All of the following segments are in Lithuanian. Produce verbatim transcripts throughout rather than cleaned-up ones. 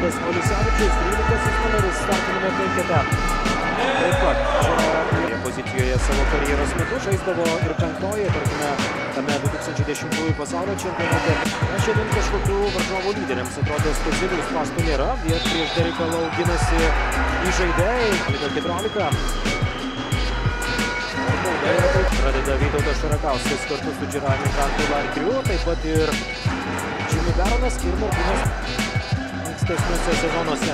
Domantas Olisevičius, tryliktasis numeris startinime penkete. Taip pat čia pozicijoje savo karjeros metu žaisdavo ir penktoje, tarkime, tame du tūkstančiai dešimtųjų pasaulio čempionate. Na, šiandien kažkokių varžovų lyderiams atrodo specialių spąstų nėra. Viet prieš Deriką Lau ginasi įžaidėjai. Liga keturiolika. Pradeda Vytautas Šarakauskas kartu su Džerajumi Franku Larkriu, taip pat ir Jimmy Baronas ir Martynas ankstesniuose sezonuose.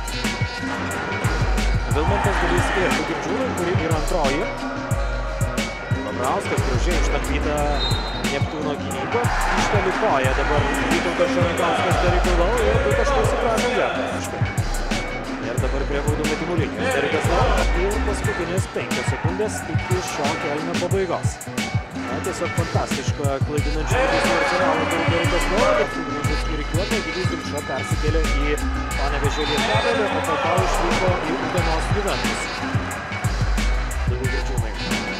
Vilmantas Galys ir Girdžiūnai, kuri yra antroji. Lamrauskas gražiai ištapyta Neptūno gynybą. Išteli koja dabar Vytautas Šarakauskas Derikui Lau ir du taškus į pražangą. Ir dabar prie baudų metimų linijos. Derikas Lau ir paskutinės penkios sekundės iki šio kėlinio pabaigos. Na, tiesiog fantastiška klaidinančių visų arsenalų Derikas Lau. Sugrįžus į rikiuotę, Gidys Dimša persikėlė į Panevėžio Lietkabelį, o po to išvyko į Utenos Juventus. Daugiau Girdžiūnai.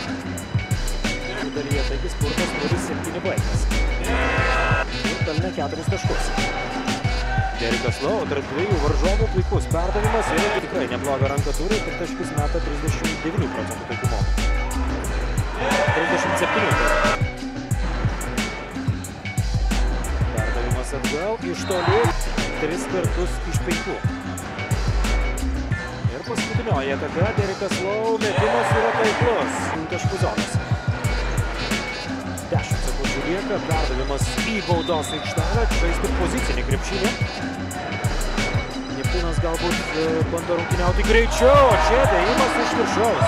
Dalyje taigi spurtas nulis septyni baigtas. Ir pelnė keturis taškus. Derikas Lau tarp dviejų varžovų puikus perdavimas ir tikrai neblogą ranką turi, ir taškus meta trisdešimt devynių procentų taikumo. trisdešimt septynių. Perdavimas atgal iš toli, tris kartus iš penkių. Ir paskutinioji ataka, Derikas Lau metimas yra taiklus. Taškų zonas. dešimt sekundžių lieka, perdavimas į baudos aikštelę, žaisti pozicinį krepšinį. Neptūnas galbūt bando rungtyniauti greičiau, o čia dėjimas iš viršaus.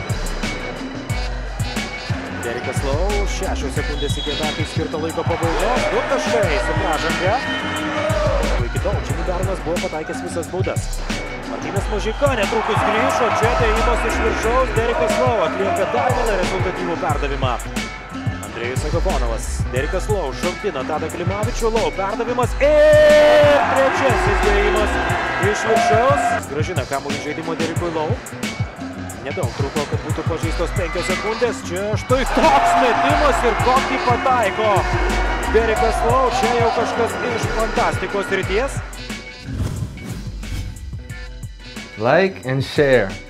Derikas Lau, šešios sekundės iki atakai skirto laiko pabaigos, du taškai su pražanga. Iki tol Jimmy Baronas buvo pataikęs visas baudas. Martynas Mažeika netrukus grįžo, čia dėjimas iš viršaus, Derikas Lau atlieka dar vieną rezultatyvų perdavimą. Andrėjus Agafonovas, Derikas Lau šokdina Tadą Klimavičių, Lau perdavimas ir trečiasis dėjimas iš viršaus. Grąžina kamuolį žaidimo Derikui Lau. Nedaug trūko, kad būtų pažeistos penkios sekundės. Čia štai toks metimas ir kokį pataiko Derikas Lau. Čia jau kažkas iš fantastikos srities. Like and share.